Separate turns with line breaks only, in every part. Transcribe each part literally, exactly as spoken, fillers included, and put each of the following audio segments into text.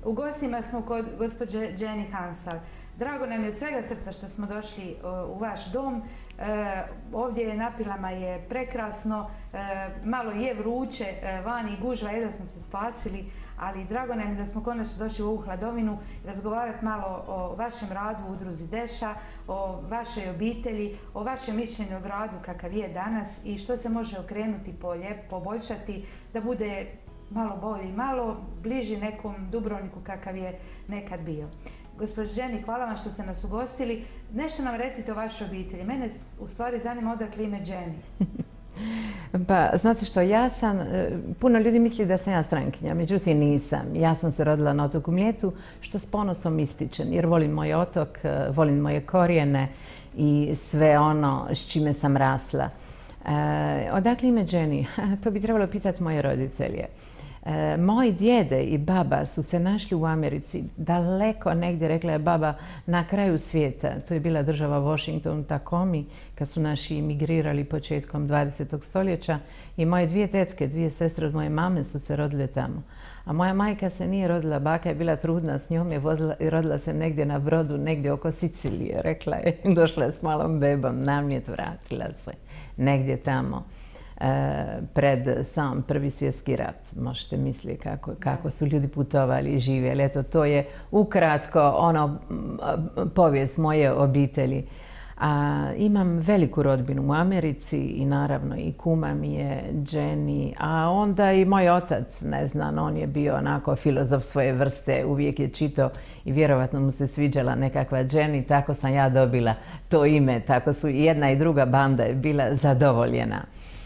U gostima smo kod gospođe Jenny Hansal. Drago nam je od svega srca što smo došli u vaš dom. Ovdje je napilama je prekrasno, malo je vruće, vani i gužva, jedva smo se spasili, ali drago nam je da smo konačno došli u ovu hladovinu razgovarati malo o vašem radu u udruzi Deša, o vašoj obitelji, o vašem mišljenju o gradu kakav je danas i što se može okrenuti, poboljšati da bude malo bolji, malo bliži nekom Dubrovniku kakav je nekad bio. Gospođo Jenny, hvala vam što ste nas ugostili. Nešto nam recite o vašoj obitelji. Mene u stvari zanima odakle ime Jenny.
Pa, znate što, ja sam, puno ljudi misli da sam ja strankinja, međutim nisam. Ja sam se rodila na otoku Mljetu, što s ponosom ističem, jer volim moj otok, volim moje korijene i sve ono s čime sam rasla. E, odakle ime Jenny? To bi trebalo pitati moje roditelje. E, moji djede i baba su se našli u Americi, daleko negdje, rekla je baba, na kraju svijeta. To je bila država Washington, Takomi, kad su naši imigrirali početkom dvadesetog stoljeća. I moje dvije tetke, dvije sestre od moje mame su se rodile tamo. A moja majka se nije rodila, baka je bila trudna s njom, je vozila i rodila se negdje na brodu, negdje oko Sicilije, rekla je. Došla je s malom bebom, na Mljet, vratila se negdje tamo. Pred sam Prvi svjetski rat. Možete misliti kako, kako su ljudi putovali i živjeli. Eto, to je ukratko ono povijest moje obitelji. A, imam veliku rodbinu u Americi i naravno i kuma mi je Jenny, a onda i moj otac, ne znam, on je bio onako filozof svoje vrste, uvijek je čitao i vjerovatno mu se sviđala nekakva Jenny, tako sam ja dobila to ime, tako su i jedna i druga banda je bila zadovoljena.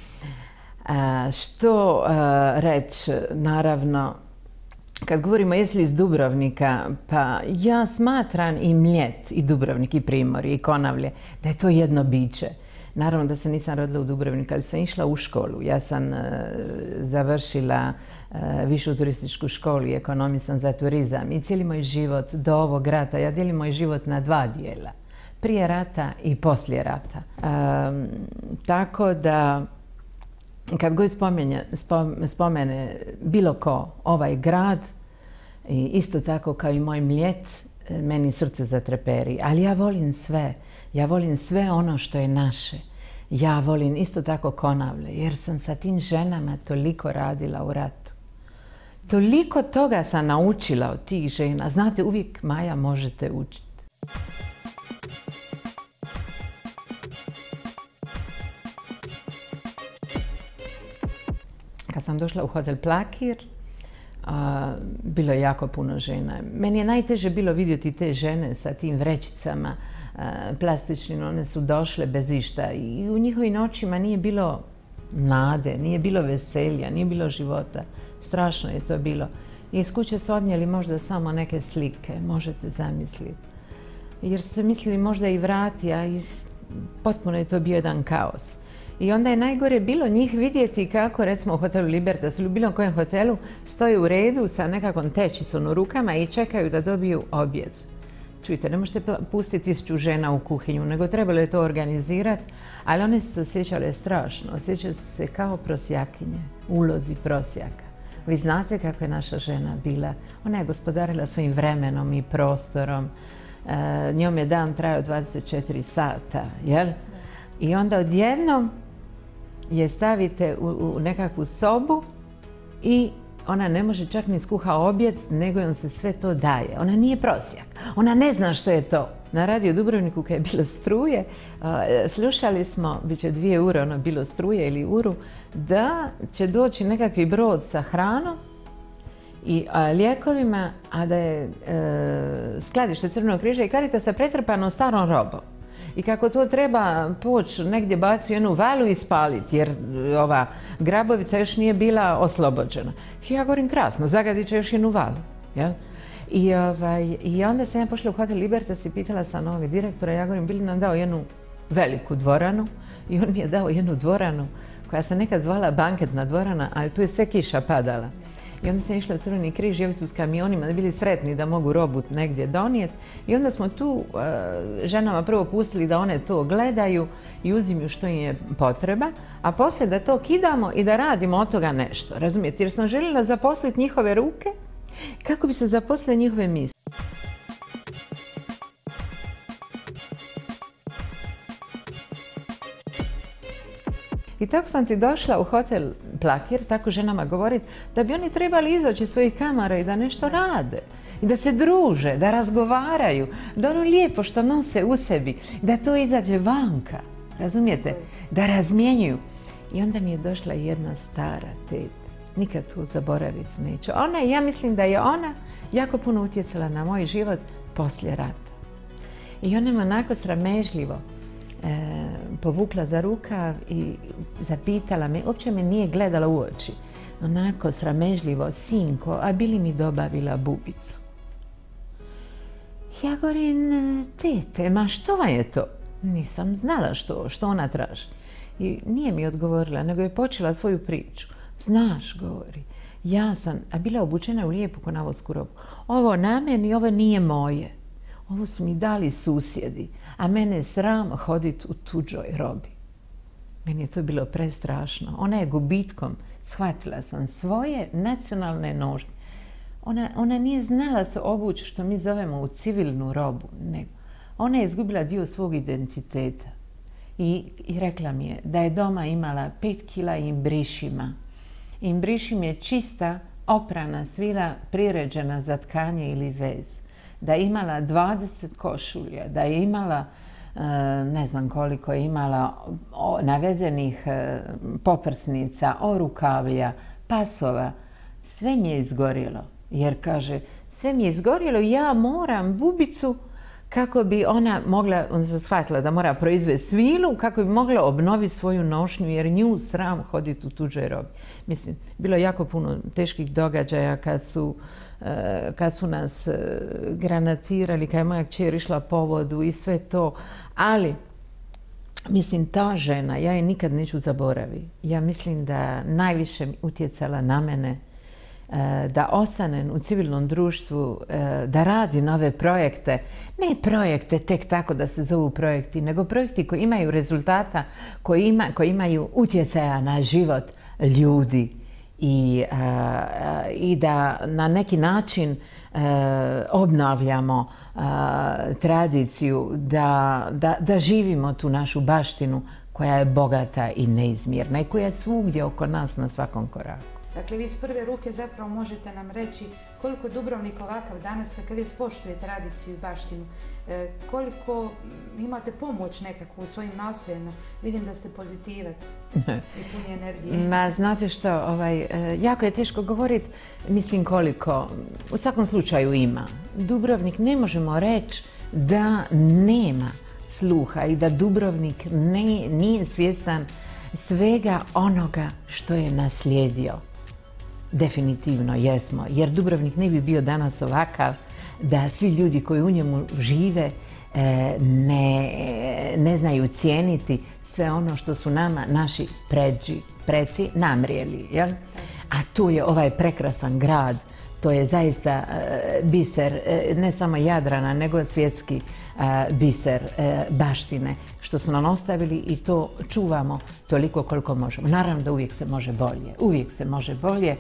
A, što reći, naravno, kad govorimo jesi li iz Dubrovnika, pa ja smatram i Mljet, i Dubrovnik, i Primorje, i Konavle, da je to jedno biće. Naravno da se nisam rodila u Dubrovniku, ali sam išla u školu. Ja sam uh, završila uh, višu turističku školu i ekonomiju sam za turizam. I cijeli moj život do ovog rata, ja dijelim moj život na dva dijela. Prije rata i poslije rata. Um, tako da kad god spomene, spomene bilo ko ovaj grad, i isto tako kao i moj Mljet, meni srce zatreperi. Ali ja volim sve. Ja volim sve ono što je naše. Ja volim isto tako Konavle, jer sam sa tim ženama toliko radila u ratu. Toliko toga sam naučila od tih žena. Znate, uvijek, Maja, možete učiti. Kad sam došla u hotel Plakir, a, bilo je jako puno žena. Meni je najteže bilo vidjeti te žene sa tim vrećicama a, plastičnim. One su došle bez išta i u njihovim očima nije bilo nade, nije bilo veselja, nije bilo života. Strašno je to bilo. I iz kuće su odnijeli možda samo neke slike, možete zamisliti. Jer su se mislili možda i vrati, a iz... potpuno je to bio jedan kaos. I onda je najgore bilo njih vidjeti kako, recimo u hotelu Libertas ili u bilo kojem hotelu, stoje u redu sa nekakvom tečicom u rukama i čekaju da dobiju objed. Čujte, ne možete pustiti tisuću žena u kuhinju, nego trebalo je to organizirati, ali one su se osjećale strašno. Osjećaju su se kao prosjakinje, ulozi prosjaka. Vi znate kako je naša žena bila. Ona je gospodarila svojim vremenom i prostorom. E, njom je dan trajao dvadeset četiri sata, jel? I onda odjednom je stavite u, u nekakvu sobu i ona ne može čak ni skuha objed, nego joj se sve to daje. Ona nije prosjak. Ona ne zna što je to. Na Radio Dubrovniku kad je bilo struje, slušali smo, bit će dvije ure, ono bilo struje ili uru, da će doći nekakvi brod sa hranom i a, lijekovima, a da je e, skladište Crvenog križa i Caritasa pretrpano starom robom. I kako to treba poći negdje baciti u jednu valu i spaliti, jer ova Grabovica još nije bila oslobođena. I ja govorim krasno, zagadit će još jednu valu. Ja? I, ovaj, I onda sam ja pošla u hotel Libertas i pitala sam ovog direktora, ja govorim, bili nam dao jednu veliku dvoranu i on mi je dao jednu dvoranu koja se nekad zvala banketna dvorana, ali tu je sve kiša padala. I onda sam išla u Crveni križ i ovi su s kamionima, da bili sretni da mogu robu negdje donijeti. I onda smo tu uh, ženama prvo pustili da one to gledaju i uzimaju što im je potreba, a poslije da to kidamo i da radimo od toga nešto. Razumijete? Jer sam željela zaposliti njihove ruke kako bi se zaposlile njihove misli. I tako sam ti došla u hotel Plakir, tako ženama govoriti, da bi oni trebali izaći iz svojih kamara i da nešto rade. I da se druže, da razgovaraju, da ono lijepo što nose u sebi, da to izađe vanka, razumijete? Da razmjenjuju. I onda mi je došla jedna stara teta, nikad tu zaboraviti neću. Ona, ja mislim da je ona jako puno utjecala na moj život poslije rata. I ona me onako sramežljivo e, povukla za rukav i zapitala me, uopće me nije gledala u oči, onako sramežljivo, sinko, a bi li mi dobavila bubicu? Ja govorim, tete, ma što vam je to? Nisam znala što, što ona traži. I nije mi odgovorila, nego je počela svoju priču. Znaš, govori, ja sam, a bila obučena u lijepu konavosku robu. Ovo na meni, ovo nije moje. Ovo su mi dali susjedi, a mene je sram hoditi u tuđoj robi. Meni je to bilo prestrašno. Ona je gubitkom, shvatila sam svoje nacionalne nošnje. Ona, ona nije znala se obući što mi zovemo u civilnu robu, nego ona je izgubila dio svog identiteta. I, i rekla mi je da je doma imala pet kila imbrišima. Imbrišim je čista, oprana svila priređena za tkanje ili vez. Da je imala dvadeset košulja, da je imala, ne znam koliko je imala navezenih poprsnica, orukavlja, pasova. Sve mi je izgorjelo. Jer kaže, sve mi je izgorjelo i ja moram bubicu kako bi ona mogla, ona se shvatila da mora proizvesti svilu, kako bi mogla obnoviti svoju nošnju, jer nju sram hoditi u tuđoj robi. Mislim, bilo je jako puno teških događaja kad su, kad su nas granatirali, kad je moja kćer išla po vodu i sve to. Ali, mislim, ta žena, ja je nikad neću zaboraviti. Ja mislim da najviše utjecala na mene da ostanem u civilnom društvu, da radi nove projekte. Ne projekte tek tako da se zovu projekti, nego projekti koji imaju rezultata, koji, ima, koji imaju utjecaja na život ljudi i, a, i da na neki način a, obnavljamo a, tradiciju, da, da, da živimo tu našu baštinu koja je bogata i neizmjerna i koja je svugdje oko nas na svakom koraku.
Dakle, vi s prve ruke zapravo možete nam reći koliko Dubrovnik ovakav danas, kad vi spoštuje tradiciju i baštinu, koliko imate pomoć nekako u svojim nastojanjima. Vidim da ste pozitivac i puni energije.
Ma, znate što, ovaj, jako je teško govoriti, mislim koliko. U svakom slučaju ima. Dubrovnik ne možemo reći da nema sluha i da Dubrovnik ne, nije svjestan svega onoga što je naslijedio. Definitivno jesmo, jer Dubrovnik ne bi bio danas ovakav da svi ljudi koji u njemu žive ne, ne znaju cijeniti sve ono što su nama naši pređi, preci namrijeli. Jel? A tu je ovaj prekrasan grad, to je zaista biser ne samo Jadrana, nego svjetski biser baštine što su nam ostavili i to čuvamo toliko koliko možemo. Naravno da uvijek se može bolje, uvijek se može bolje.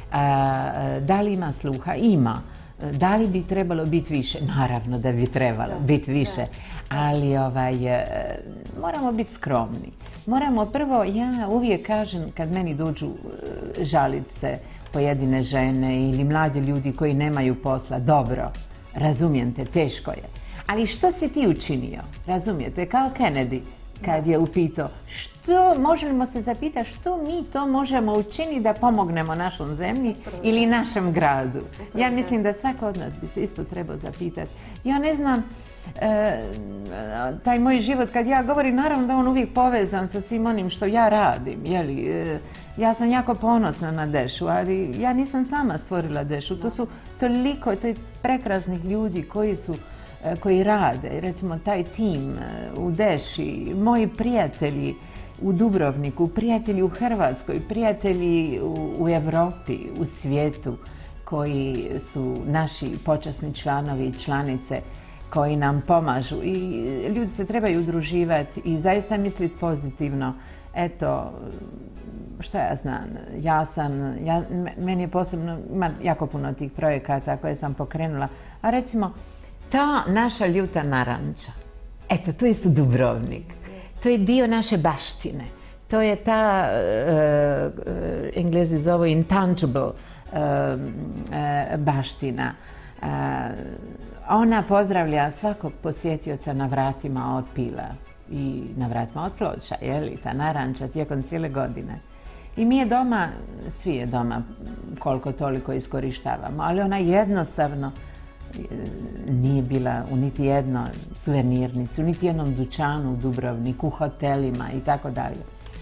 Da li ima sluha? Ima. Da li bi trebalo biti više? Naravno da bi trebalo biti više, ali ovaj, moramo biti skromni. Moramo prvo, ja uvijek kažem kad meni dođu žalice pojedine žene ili mladi ljudi koji nemaju posla, dobro, razumijete, teško je. Ali što si ti učinio? Razumijete, kao Kennedy kad je upitao što, možemo se zapitati što mi to možemo učiniti da pomognemo našom zemlji ili našem gradu. Ja mislim da svako od nas bi se isto trebao zapitati. Ja ne znam, e, taj moj život kad ja govorim, naravno da on uvijek povezan sa svim onim što ja radim. Jeli, e, ja sam jako ponosna na Dešu, ali ja nisam sama stvorila Dešu. To su toliko to je prekrasnih ljudi koji su koji rade, recimo taj tim u Deši, moji prijatelji u Dubrovniku, prijatelji u Hrvatskoj, prijatelji u, u Europi, u svijetu, koji su naši počasni članovi i članice, koji nam pomažu i ljudi se trebaju udruživati i zaista misliti pozitivno. Eto, što ja znam, jasan, ja, meni je posebno, ima jako puno tih projekata koje sam pokrenula, a recimo, ta naša ljuta naranča, eto, to je isto Dubrovnik, to je dio naše baštine, to je ta, uh, Englezi zovu intangible uh, uh, baština. Uh, ona pozdravlja svakog posjetioca na vratima od Pila i na vratima od Ploča, je li, ta naranča tijekom cijele godine. I mi je doma, svi je doma koliko toliko iskorištavamo, ali ona jednostavno nije bila u niti jednoj suvenirnici, u niti jednom dućanu u Dubrovniku, u hotelima i tako dalje.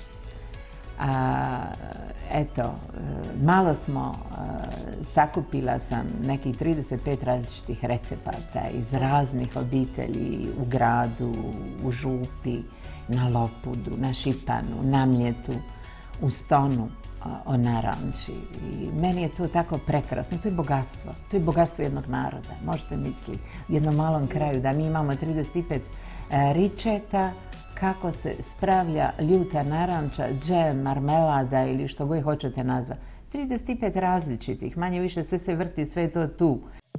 Eto, malo smo, sakupila sam nekih trideset pet različitih recepata iz raznih obitelji u gradu, u Župi, na Lopudu, na Šipanu, na Mljetu, u Stonu o naranči. I meni je to tako prekrasno. To je bogatstvo. To je bogatstvo jednog naroda. Možete misliti u jednom malom kraju da mi imamo trideset pet ričeta kako se spravlja ljuta naranča, džem, marmelada ili što god hoćete nazvati. trideset pet različitih. Manje više sve se vrti, sve je to tu.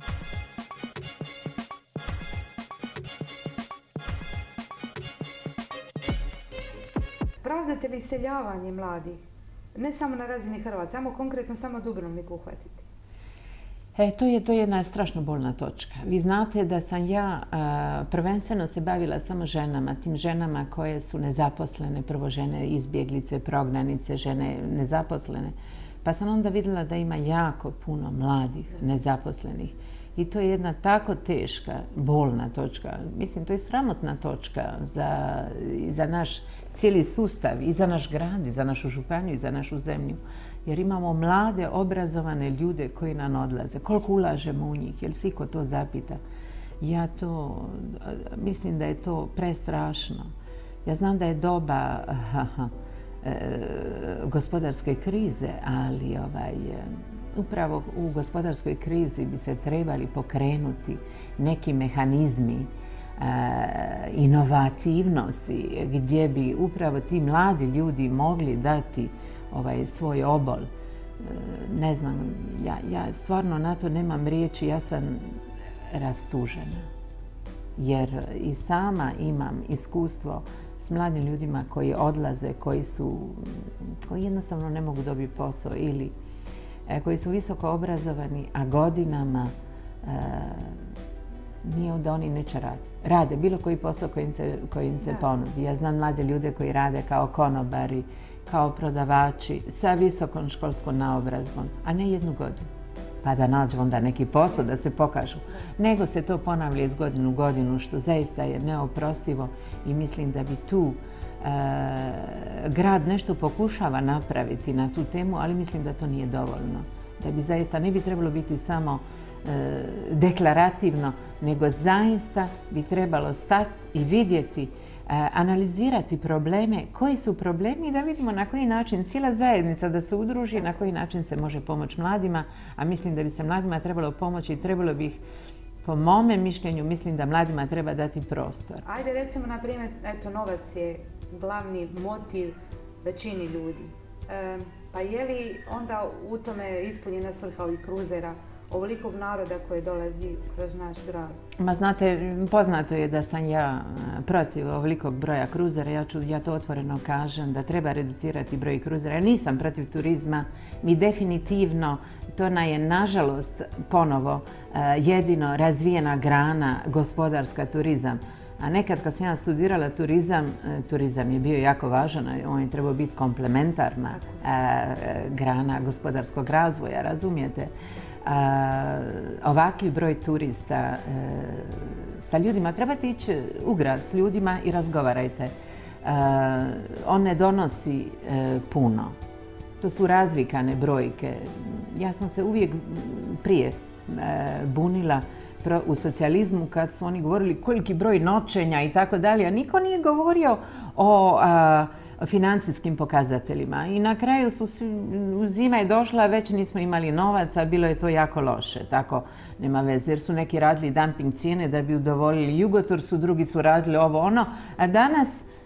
Pravdate li iseljavanje mladih? Ne samo na razini Hrvatske, ajmo konkretno samo Dubrovnik uhvatiti.
E, to je, to je jedna strašno bolna točka. Vi znate da sam ja a, prvenstveno se bavila samo ženama, tim ženama koje su nezaposlene, prvo žene izbjeglice, prognanice, žene nezaposlene. Pa sam onda vidjela da ima jako puno mladih nezaposlenih. I to je jedna tako teška, bolna točka. Mislim, to je sramotna točka za, za naš cijeli sustav, i za naš grad, i za našu županiju, i za našu zemlju. Jer imamo mlade, obrazovane ljude koji nam odlaze. Koliko ulažemo u njih? Jel si ko to zapita? Ja to, mislim da je to prestrašno. Ja znam da je doba aha, e, gospodarske krize, ali ovaj, upravo u gospodarskoj krizi bi se trebali pokrenuti neki mehanizmi e, inovativnosti gdje bi upravo ti mladi ljudi mogli dati ovaj, svoj obol. E, ne znam, ja, ja stvarno na to nemam riječi, ja sam rastužena. Jer i sama imam iskustvo s mladim ljudima koji odlaze, koji su, koji jednostavno ne mogu dobiti posao ili koji su visoko obrazovani, a godinama e, nije da oni neće raditi. Rade bilo koji posao koji im se, koji im se ponudi. Ja znam mlade ljude koji rade kao konobari, kao prodavači, sa visokom školskom naobrazbom, a ne jednu godinu. Pa da nađu onda neki posao, da se pokažu. Nego se to ponavlja iz godinu u godinu, što zaista je neoprostivo i mislim da bi tu E, grad nešto pokušava napraviti na tu temu, ali mislim da to nije dovoljno. Da bi zaista ne bi trebalo biti samo e, deklarativno, nego zaista bi trebalo stati i vidjeti, e, analizirati probleme, koji su problemi i da vidimo na koji način cijela zajednica da se udruži, na koji način se može pomoći mladima, a mislim da bi se mladima trebalo pomoći i trebalo bi ih, po mome mišljenju, mislim da mladima treba dati prostor.
Ajde recimo, na primjer, eto, novac je glavni motiv većini ljudi. E, pa je li onda u tome ispunjena svrha ovih kruzera, ovolikog naroda koji dolazi kroz naš grad?
Ma znate, poznato je da sam ja protiv ovolikog broja kruzera. Ja, ću, ja to otvoreno kažem, da treba reducirati broj kruzera. Ja nisam protiv turizma, mi definitivno, to je nažalost ponovo jedino razvijena grana gospodarska, turizam. A nekad kad sam ja studirala turizam, turizam je bio jako važan, on je trebao biti komplementarna grana gospodarskog razvoja, razumijete? Ovakvi broj turista sa ljudima, trebate ići u grad s ljudima i razgovarajte. On ne donosi puno. To su razvikane brojke. Ja sam se uvijek prije bunila u socijalizmu kad su oni govorili koliki broj noćenja i tako dalje, a niko nije govorio o a, financijskim pokazateljima. I na kraju su zima je došla, već nismo imali novaca, bilo je to jako loše. Tako, nema veze, jer su neki radili dumping cijene da bi udovoljili Jugotursu, drugi su radili ovo ono, a danas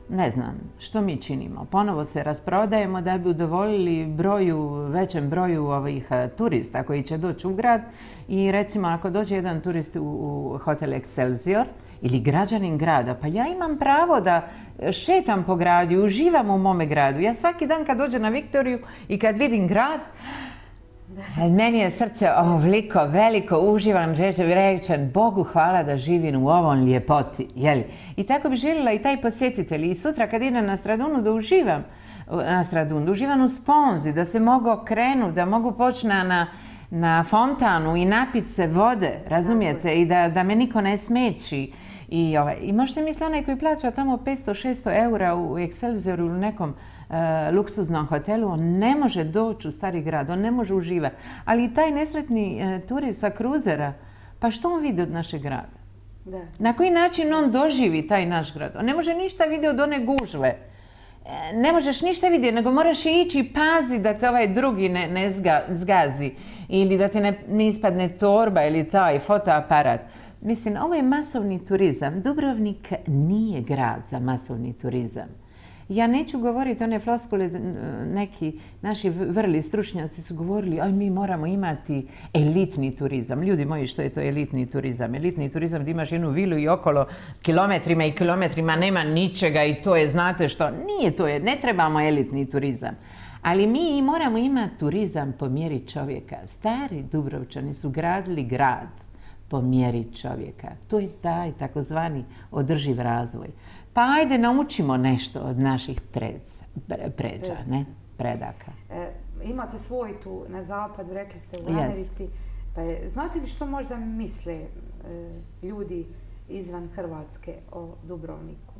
ne znam, što mi činimo? Ponovo se rasprodajemo da bi udovoljili broju, većem broju ovih turista koji će doći u grad i recimo ako dođe jedan turist u, u hotel Excelsior ili građanin grada, pa ja imam pravo da šetam po gradu i uživam u mome gradu. Ja svaki dan kad dođem na Viktoriju i kad vidim grad, meni je srce ovoliko veliko, uživam, rečem Bogu hvala da živim u ovom ljepoti. Jeli? I tako bi željela i taj posjetitelj. I sutra kad idem na Stradunu da uživam na Stradunu, da uživam u sponzi, da se mogu okrenuti, da mogu poći na, na fontanu i napiti se vode, razumijete? I da, da me niko ne smeći. I, ovaj, i možete misliti onaj koji plaća tamo petsto šesto eura u Excelsioru ili nekom uh, luksuznom hotelu, on ne može doći u stari grad, on ne može uživati. Ali i taj nesretni uh, turist sa kruzera, pa što on vidi od našeg grada?
Da.
Na koji način on doživi taj naš grad? On ne može ništa vidjeti od one gužve. E, ne možeš ništa vidjeti, nego moraš ići i pazi da te ovaj drugi ne, ne zga, zgazi ili da te ne, ne ispadne torba ili taj fotoaparat. Mislim, ovo je masovni turizam. Dubrovnik nije grad za masovni turizam. Ja neću govoriti one floskule, neki naši vrli stručnjaci su govorili, aj mi moramo imati elitni turizam. Ljudi moji, što je to elitni turizam? Elitni turizam da imaš jednu vilu i okolo kilometrima i kilometrima nema ničega i to je, znate što, nije to, je, ne trebamo elitni turizam. Ali mi moramo imati turizam po mjeri čovjeka. Stari Dubrovčani su gradili grad po mjeri čovjeka. To je taj takozvani održiv razvoj. Pa ajde naučimo nešto od naših predca, pređa, ne? Predaka.
E, imate svoj tu na zapadu, rekli ste u Americi. Yes. Pa je, znate li što možda misle e, ljudi izvan Hrvatske o Dubrovniku?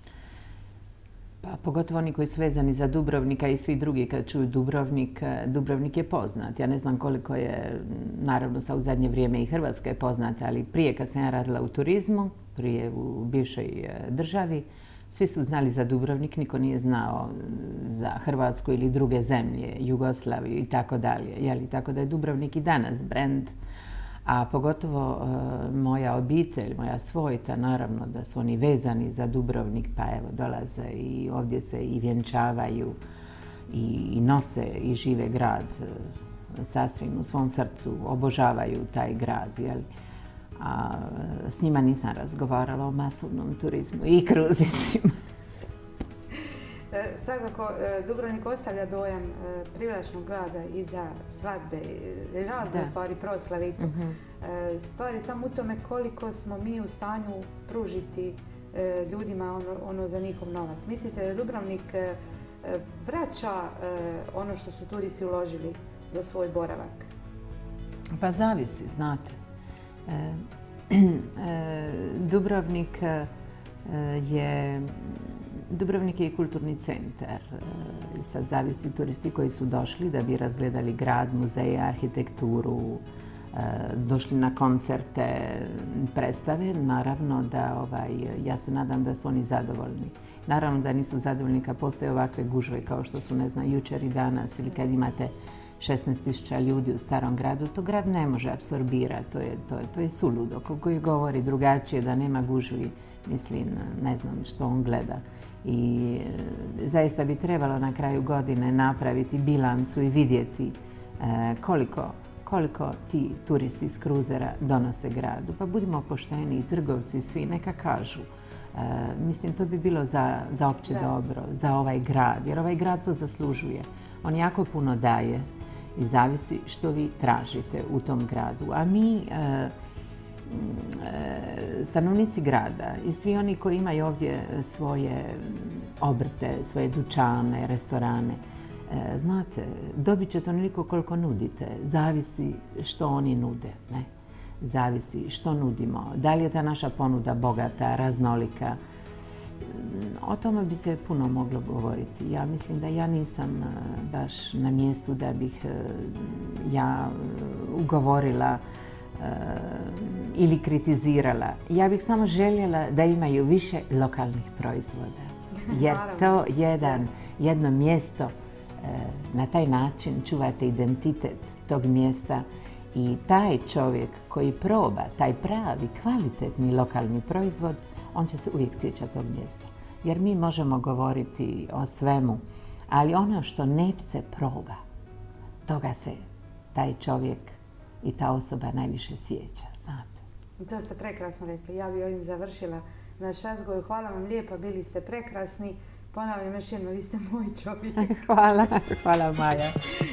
Pa pogotovo oni koji su vezani za Dubrovnika i svi drugi kad čuju Dubrovnik, Dubrovnik je poznat. Ja ne znam koliko je, naravno sa u zadnje vrijeme i Hrvatska je poznata, ali prije kad sam ja radila u turizmu, prije u bivšoj državi, svi su znali za Dubrovnik, niko nije znao za Hrvatsku ili druge zemlje, Jugoslaviju i tako dalje. Tako da je Dubrovnik i danas brend, a pogotovo uh, moja obitelj, moja svojta, naravno da su oni vezani za Dubrovnik, pa evo dolaze i ovdje se i vjenčavaju i, i nose i žive grad uh, sasvim u svom srcu, obožavaju taj grad, jel? A s njima nisam razgovarala o masovnom turizmu i kruzicima.
Svakako, Dubrovnik ostavlja dojam privlačnog grada i za svadbe, razne stvari, proslave i to. Uh-huh. Stvari samo u tome koliko smo mi u stanju pružiti ljudima ono, ono za njihov novac. Mislite da Dubrovnik vraća ono što su turisti uložili za svoj boravak?
Pa zavisi, znate. Dubrovnik je Dubrovnik je i kulturni centar. Sad zavisi turisti koji su došli da bi razgledali grad, muzeje, arhitekturu, došli na koncerte, predstave. Naravno da, ovaj, ja se nadam da su oni zadovoljni. Naravno da nisu zadovoljni kad postoje ovakve gužve kao što su, ne znam, jučer i danas ili kad imate šesnaest tisuća ljudi u starom gradu, to grad ne može apsorbirati, to je, to je, to je suludo. Koji govori drugačije da nema gužvi, mislim, ne znam što on gleda. I e, zaista bi trebalo na kraju godine napraviti bilancu i vidjeti e, koliko, koliko ti turisti iz kruzera donose gradu. Pa budimo pošteni i trgovci svi, neka kažu. E, mislim, to bi bilo za, za opće da. dobro, za ovaj grad, jer ovaj grad to zaslužuje. On jako puno daje i zavisi što vi tražite u tom gradu. A mi, e, stanovnici grada i svi oni koji imaju ovdje svoje obrte, svoje dućane, restorane, znate, dobit ćete onoliko koliko nudite. Zavisi što oni nude, ne? Zavisi što nudimo. Da li je ta naša ponuda bogata, raznolika? O tome bi se puno moglo govoriti. Ja mislim da ja nisam baš na mjestu da bih ja ugovorila ili kritizirala. Ja bih samo željela da imaju više lokalnih proizvoda. Jer to jedan, jedno mjesto, na taj način čuvate identitet tog mjesta i taj čovjek koji proba taj pravi, kvalitetni lokalni proizvod, on će se uvijek sjećati tog mjesta. jer mi možemo govoriti o svemu, ali ono što nepce proba, toga se taj čovjek i ta osoba najviše sjeća, znate.
To ste prekrasno rekli. Ja bi ovim završila naš razgovor. Hvala vam lijepa, bili ste prekrasni. Ponavljam još jedno, vi ste moj čovjek.
Hvala, hvala Maja.